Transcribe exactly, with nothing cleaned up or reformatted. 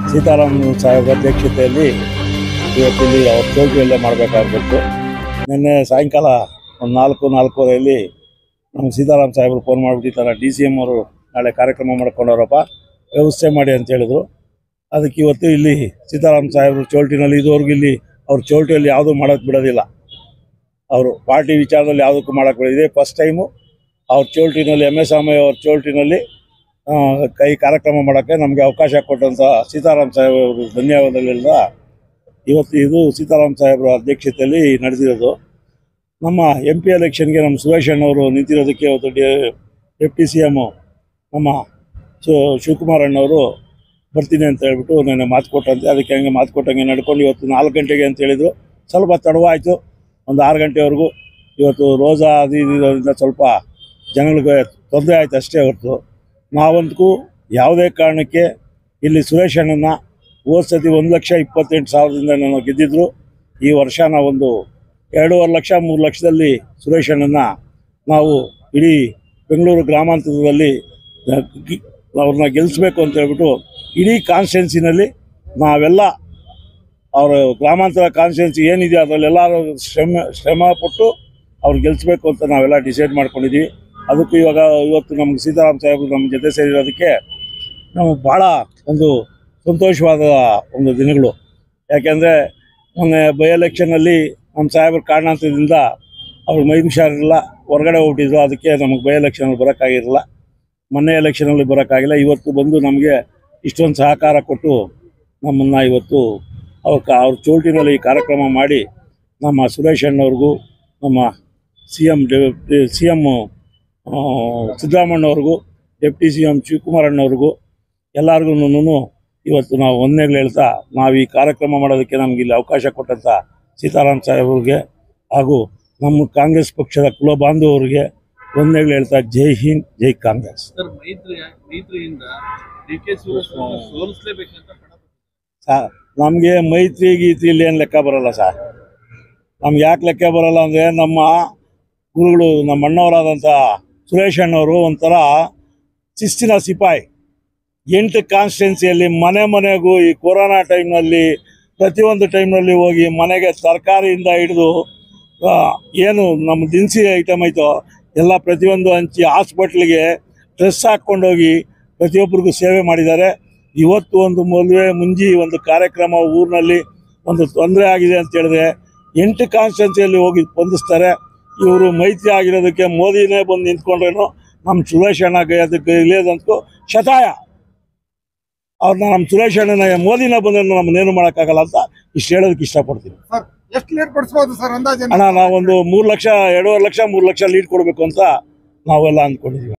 ಸೀತಾರಾಮ್ ಸಾಹೇಬ್ ಅಧ್ಯಕ್ಷತೆಯಲ್ಲಿ ಇವತ್ತಿಲ್ಲಿ ಅವ್ರ ಚೌಕಿಯಲ್ಲೇ ಮಾಡಬೇಕಾಗ್ಬಿಟ್ಟು ನಿನ್ನೆ ಸಾಯಂಕಾಲ ಒಂದು ನಾಲ್ಕು ನಾಲ್ಕೂವರೆಯಲ್ಲಿ ನಮ್ಮ ಸೀತಾರಾಮ್ ಸಾಹೇಬರು ಫೋನ್ ಮಾಡಿಬಿಟ್ಟಿದ್ದಾರೆ, ಡಿ ಸಿ ಎಮ್ ಅವರು ನಾಳೆ ಕಾರ್ಯಕ್ರಮ ಮಾಡ್ಕೊಂಡವ್ರಪ್ಪ, ವ್ಯವಸ್ಥೆ ಮಾಡಿ ಅಂತ ಹೇಳಿದ್ರು. ಅದಕ್ಕೆ ಇವತ್ತು ಇಲ್ಲಿ ಸೀತಾರಾಮ್ ಸಾಹೇಬರು ಚೌಲ್ಟಿನಲ್ಲಿ ಇದುವರೆಗೂ ಇಲ್ಲಿ ಅವ್ರ ಚೌಲ್ಟಿಯಲ್ಲಿ ಯಾವುದೂ ಮಾಡೋಕ್ಕೆ ಬಿಡೋದಿಲ್ಲ. ಅವರು ಪಾರ್ಟಿ ವಿಚಾರದಲ್ಲಿ ಯಾವುದಕ್ಕೂ ಮಾಡೋಕ್ಕೆ ಬಿಡೋದು. ಇದೇ ಫಸ್ಟ್ ಟೈಮು ಅವ್ರ ಚೌಲ್ಟಿನಲ್ಲಿ ಎಮ್ ಎಸ್ ರಾಮಯ್ಯ ಅವ್ರ ಚೌಲ್ಟಿನಲ್ಲಿ ಕೈ ಕಾರ್ಯಕ್ರಮ ಮಾಡೋಕ್ಕೆ ನಮಗೆ ಅವಕಾಶ ಕೊಟ್ಟಂಥ ಸೀತಾರಾಮ್ ಸಾಹೇಬರು ಧನ್ಯವಾದಗಳಿಂದ ಇವತ್ತು ಇದು ಸೀತಾರಾಮ್ ಸಾಹೇಬರ ಅಧ್ಯಕ್ಷತೆಯಲ್ಲಿ ನಡೆದಿರೋದು. ನಮ್ಮ ಎಂ ಪಿ ಎಲೆಕ್ಷನ್ಗೆ ನಮ್ಮ ಸುರೇಶ್ ಅಣ್ಣವರು ನಿಂತಿರೋದಕ್ಕೆ ಇವತ್ತು ಡೆಪ್ಟಿ ಸಿ ಎಮ್ಮು ನಮ್ಮ ಸು ಶಿವಕುಮಾರ್ ಅಣ್ಣವರು ಬರ್ತೀನಿ ಅಂತ ಹೇಳ್ಬಿಟ್ಟು ನಾನು ಮಾತು ಕೊಟ್ಟಂತೆ, ಅದಕ್ಕೆ ಹಂಗೆ ಮಾತು ಕೊಟ್ಟಂಗೆ ನಡ್ಕೊಂಡು ಇವತ್ತು ನಾಲ್ಕು ಗಂಟೆಗೆ ಅಂತ ಹೇಳಿದರು. ಸ್ವಲ್ಪ ತಡವಾಯಿತು, ಒಂದು ಆರು ಗಂಟೆವರೆಗೂ. ಇವತ್ತು ರೋಜಾ ಅದು ಇದರಿಂದ ಸ್ವಲ್ಪ ಜನಗಳಿಗೆ ತೊಂದರೆ ಆಯಿತು ಅಷ್ಟೇ ಹೊರತು ನಾವಂತೂ ಯಾವುದೇ ಕಾರಣಕ್ಕೆ ಇಲ್ಲಿ ಸುರೇಶ್ ಅಣ್ಣನ ಹೋದ ಸತಿ ಒಂದು ಲಕ್ಷ ಇಪ್ಪತ್ತೆಂಟು ಸಾವಿರದಿಂದ ನಾನು ಗೆದ್ದಿದ್ರು. ಈ ವರ್ಷ ನಾವೊಂದು ಎರಡೂವರೆ ಲಕ್ಷ ಮೂರು ಲಕ್ಷದಲ್ಲಿ ಸುರೇಶ್ ಅಣ್ಣನ ನಾವು ಇಡೀ ಬೆಂಗಳೂರು ಗ್ರಾಮಾಂತರದಲ್ಲಿ ಅವ್ರನ್ನ ಗೆಲ್ಲಿಸ್ಬೇಕು ಅಂತ ಹೇಳ್ಬಿಟ್ಟು ಇಡೀ ಕಾನ್ಸ್ಟಿಟ್ಯೂನ್ಸಿನಲ್ಲಿ ನಾವೆಲ್ಲ ಅವರ ಗ್ರಾಮಾಂತರ ಕಾನ್ಸ್ಟಿಟ್ಯೂನ್ಸಿ ಏನಿದೆಯೋ ಅದರಲ್ಲೆಲ್ಲರೂ ಶ್ರಮ ಶ್ರಮ ಪಟ್ಟು ಅವ್ರು ಗೆಲ್ಲಿಸ್ಬೇಕು ಅಂತ ನಾವೆಲ್ಲ ಡಿಸೈಡ್ ಮಾಡ್ಕೊಂಡಿದ್ದೀವಿ. ಅದಕ್ಕೂ ಇವಾಗ ಇವತ್ತು ನಮ್ಗೆ ಸೀತಾರಾಮ್ ಸಾಹೇಬರು ನಮ್ಮ ಜೊತೆ ಸೇರಿರೋದಕ್ಕೆ ನಮಗೆ ಭಾಳ ಒಂದು ಸಂತೋಷವಾದ ಒಂದು ದಿನಗಳು. ಯಾಕೆಂದರೆ ಮೊನ್ನೆ ಬೈ ಎಲೆಕ್ಷನ್ನಲ್ಲಿ ನಮ್ಮ ಸಾಹೇಬ್ರ ಕಾರಣಾಂತರದಿಂದ ಅವ್ರಿಗೆ ಮೈ ಹುಷಾರಿರಲಿಲ್ಲ, ಹೊರಗಡೆ ಹೋಗ್ಬಿಟ್ಟಿದ್ರು. ಅದಕ್ಕೆ ನಮಗೆ ಬೈ ಎಲೆಕ್ಷನಲ್ಲಿ ಬರೋಕ್ಕಾಗಿರಲಿಲ್ಲ, ಮೊನ್ನೆ ಎಲೆಕ್ಷನಲ್ಲಿ ಬರೋಕ್ಕಾಗಿಲ್ಲ. ಇವತ್ತು ಬಂದು ನಮಗೆ ಇಷ್ಟೊಂದು ಸಹಕಾರ ಕೊಟ್ಟು ನಮ್ಮನ್ನು ಇವತ್ತು ಅವ್ರ ಅವ್ರ ಚೌಲ್ಟಿನಲ್ಲಿ ಕಾರ್ಯಕ್ರಮ ಮಾಡಿ ನಮ್ಮ ಸುರೇಶ್ ಅಣ್ಣವ್ರಿಗೂ, ನಮ್ಮ ಸಿ ಎಮ್ ಸಿ ಎಮ್ಮು ಸಿದ್ದರಾಮಣ್ಣವ್ರಿಗೂ, ಡೆಪ್ಟಿ ಸಿ ಎಮ್ ಶಿವಕುಮಾರ್ ಅಣ್ಣವ್ರಿಗೂ ಎಲ್ಲರಿಗೂ ಇವತ್ತು ನಾವು ವಂದನೆಗಳು ಹೇಳ್ತಾ, ನಾವು ಈ ಕಾರ್ಯಕ್ರಮ ಮಾಡೋದಕ್ಕೆ ನಮಗೆ ಇಲ್ಲಿ ಅವಕಾಶ ಕೊಟ್ಟಂಥ ಸೀತಾರಾಮ್ ಸಾಹೇಬ್ರಿಗೆ ಹಾಗೂ ನಮ್ಮ ಕಾಂಗ್ರೆಸ್ ಪಕ್ಷದ ಕುಲ ಬಾಂಧವರಿಗೆ ವಂದನೆಗಳು ಹೇಳ್ತಾ ಜೈ ಹಿಂದ್, ಜೈ ಕಾಂಗ್ರೆಸ್. ಸರ್ ನಮಗೆ ಮೈತ್ರಿ ಗೀತ್ರಿಲಿ ಏನು ಲೆಕ್ಕ ಬರೋಲ್ಲ ಸರ್. ನಮ್ಗೆ ಯಾಕೆ ಲೆಕ್ಕ ಬರೋಲ್ಲ ಅಂದರೆ ನಮ್ಮ ಗುರುಗಳು, ನಮ್ಮ ಅಣ್ಣವರಾದಂಥ ಸುರೇಶ್ ಅಣ್ಣವರು ಒಂಥರ ಶಿಸ್ತಿನ ಸಿಪಾಯಿ. ಎಂಟು ಕಾನ್ಸ್ಟಿಟ್ಯೂನ್ಸಿಯಲ್ಲಿ ಮನೆ ಮನೆಗೂ ಈ ಕೊರೋನಾ ಟೈಮ್ನಲ್ಲಿ ಪ್ರತಿಯೊಂದು ಟೈಮ್ನಲ್ಲಿ ಹೋಗಿ ಮನೆಗೆ ತರಕಾರಿಯಿಂದ ಹಿಡಿದು ಏನು ನಮ್ಮ ದಿನಸಿ ಐಟಮ್ ಐತೋ ಎಲ್ಲ ಪ್ರತಿಯೊಂದು ಹಂಚಿ ಹಾಸ್ಪಿಟ್ಲಿಗೆ ಡ್ರೆಸ್ ಹಾಕ್ಕೊಂಡೋಗಿ ಪ್ರತಿಯೊಬ್ಬರಿಗೂ ಸೇವೆ ಮಾಡಿದ್ದಾರೆ. ಇವತ್ತು ಒಂದು ಮದುವೆ ಮುಂಜಿ ಒಂದು ಕಾರ್ಯಕ್ರಮ ಊರಿನಲ್ಲಿ ಒಂದು ತೊಂದರೆ ಆಗಿದೆ ಅಂತ ಹೇಳಿದ್ರೆ ಎಂಟು ಕಾನ್ಸ್ಟಿಟ್ಯೂನ್ಸಿಯಲ್ಲಿ ಹೋಗಿ ಸ್ಪಂದಿಸ್ತಾರೆ. ಇವರು ಮೈತ್ರಿ ಆಗಿರೋದಕ್ಕೆ ಮೋದಿನೇ ಬಂದು ನಿಂತ್ಕೊಂಡ್ರೇನು ನಮ್ಮ ಸುರೇಶ್ ಅಣ್ಣ ಅದಕ್ಕೆ ಇಳಿಯೋದಂತೂ ಶತಾಯ. ಅವ್ರನ್ನ ನಮ್ಮ ಸುರೇಶ್ ಅಣ್ಣನ ಮೋದಿನ ಬಂದ್ರೆ ನಮ್ಮನ್ನೇನು ಮಾಡೋಕ್ಕಾಗಲ್ಲ ಅಂತ ಇಷ್ಟು ಹೇಳೋದಕ್ಕೆ ಇಷ್ಟಪಡ್ತೀನಿ. ಅಣ್ಣ ನಾವೊಂದು ಮೂರು ಲಕ್ಷ ಎರಡೂವರೆ ಲಕ್ಷ ಮೂರು ಲಕ್ಷ ಲೀಡ್ ಕೊಡಬೇಕು ಅಂತ ನಾವೆಲ್ಲ ಅಂದ್ಕೊಂಡಿದ್ದೀವಿ.